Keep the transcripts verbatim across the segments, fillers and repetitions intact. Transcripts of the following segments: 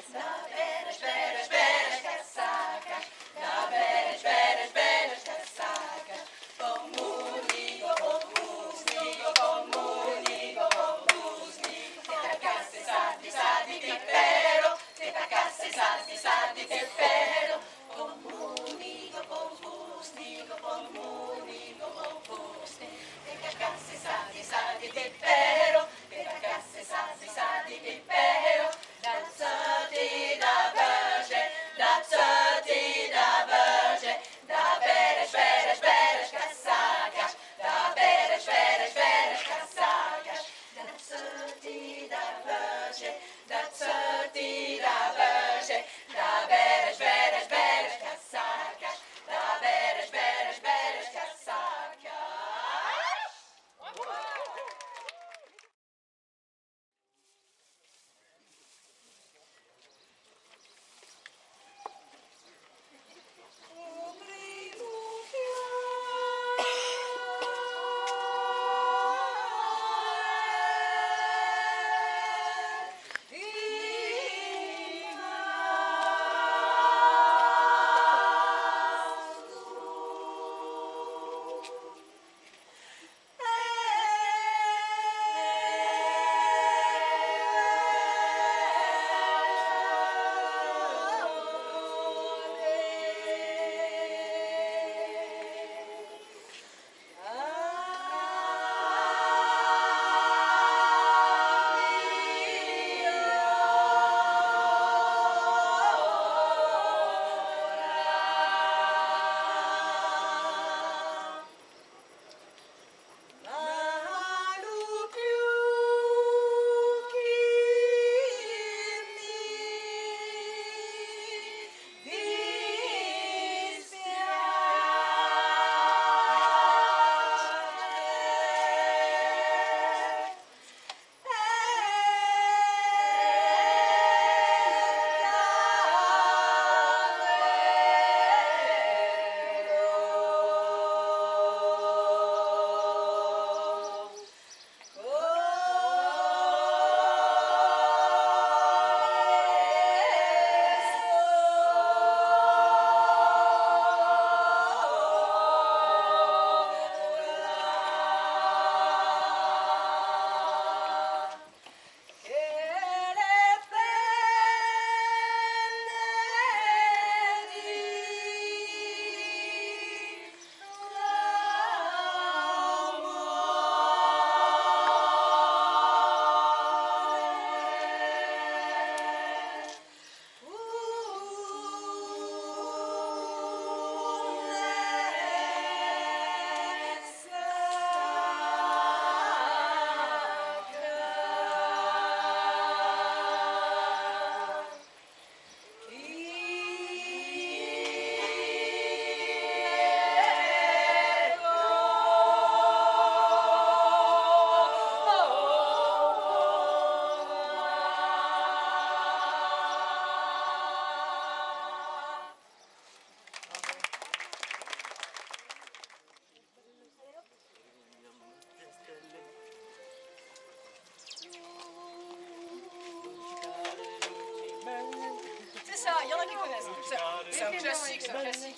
ça, il y en a qui connaissent. C'est un classique, c'est un classique.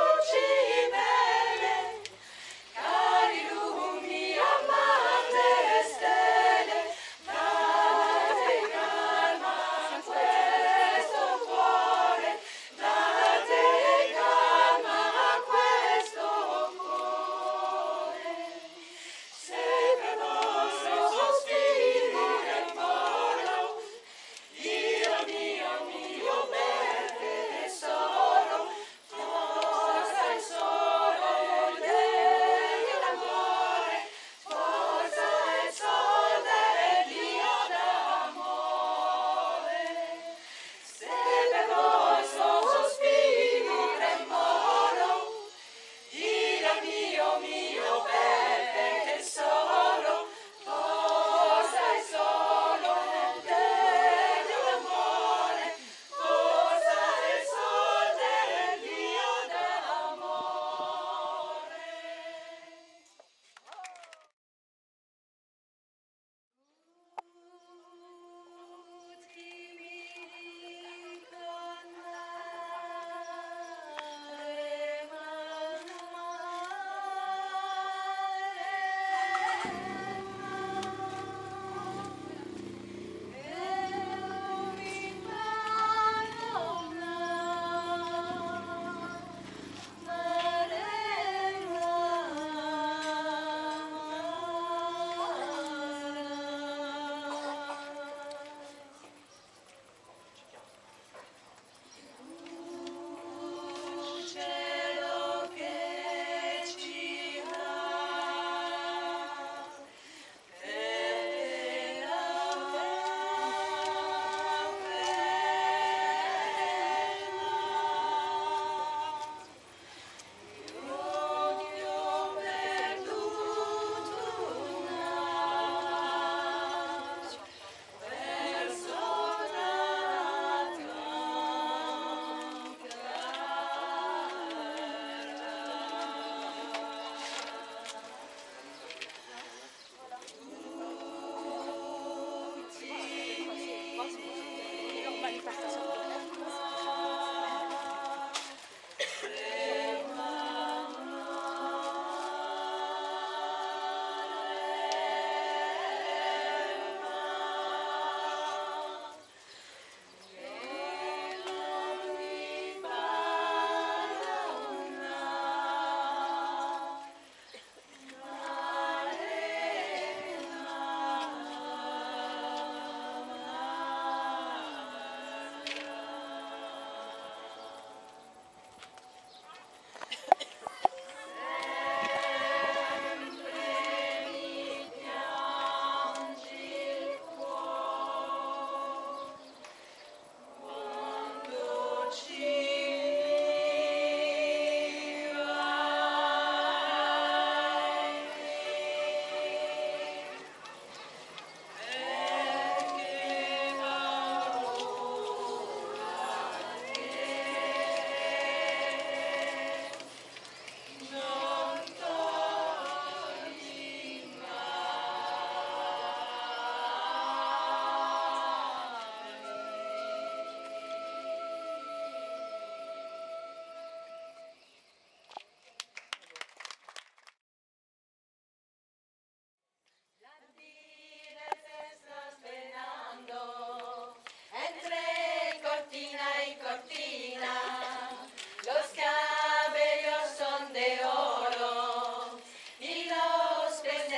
Cari lumi amate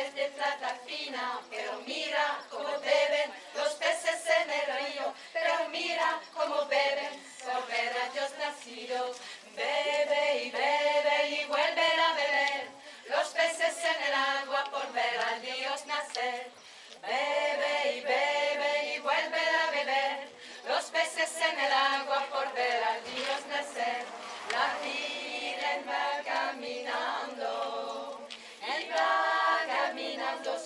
es de plata fina, pero mira cómo beben los peces en el río, pero mira cómo beben por ver a Dios nacido. Bebe y bebe y vuelve a beber los peces en el agua por ver a Dios nacer. Bebe y bebe y vuelve a beber los peces en el agua por ver a Dios nacer. La Virgen va caminando y va caminando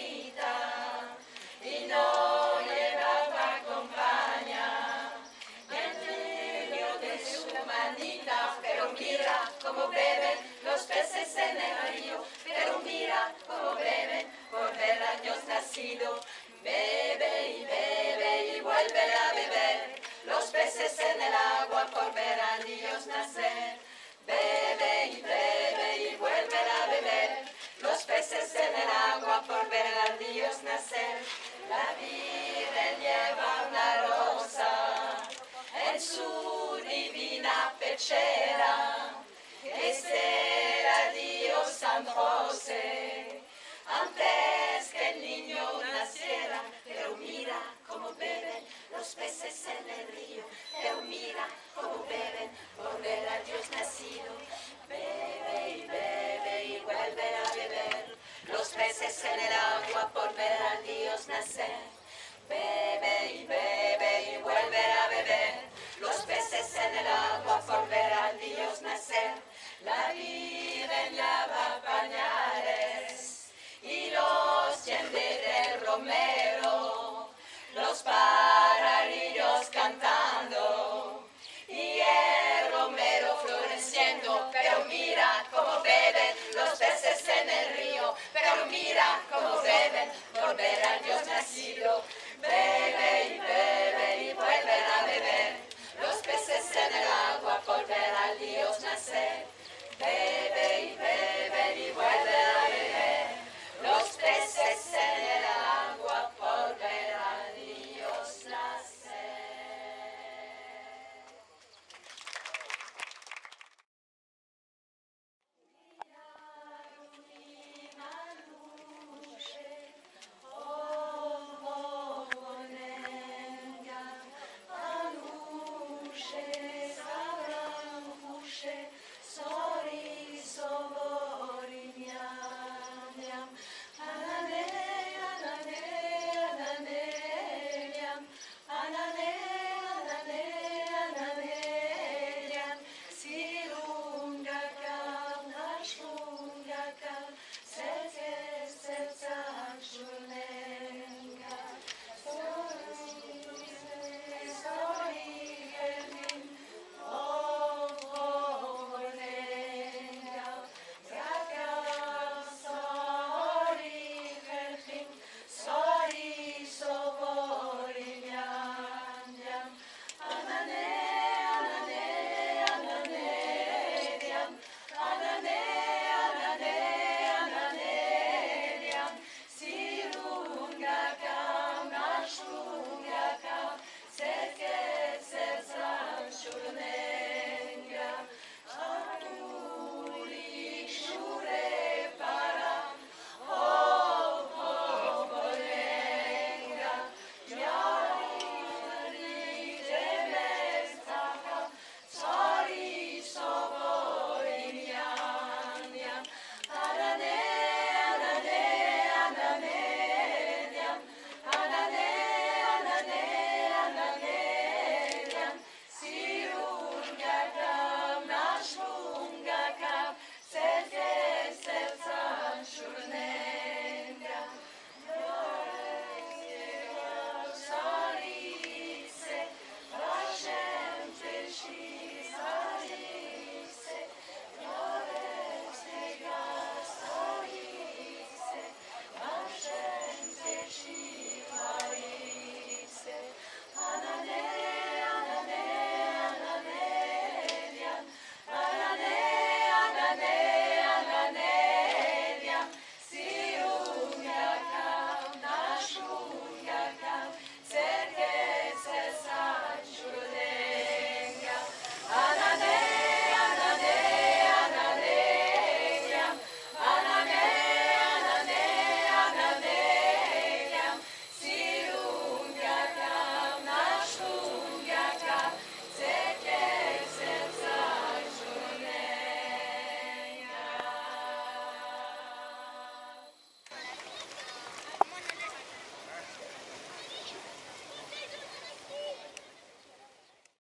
solita y no lleva acompaña en medio de su manita. Pero mira cómo beben los peces en el río, pero mira cómo beben por ver a Dios nacido. Bebe y bebe y vuelve a beber los peces en el agua por ver a Dios nacer. Bebe y bebe y vuelve a beber los peces en el agua por ver a Dios nacer. La Virgen lleva una rosa en su divina pechera, que será Dios San José antes que el niño naciera. Pero mira cómo beben los peces en el río, pero mira cómo beben por ver a Dios nacido. Bebe y bebe y vuelve a beber los peces en el agua por ver a Dios nacer. Bebe y bebe y vuelve a beber los peces en el agua por ver a Dios nacer. La Virgen lleva pañales y los llena de romero, los pajarillos cantando y el romero floreciendo. Pero mira cómo beben los peces en el río, pero mira cómo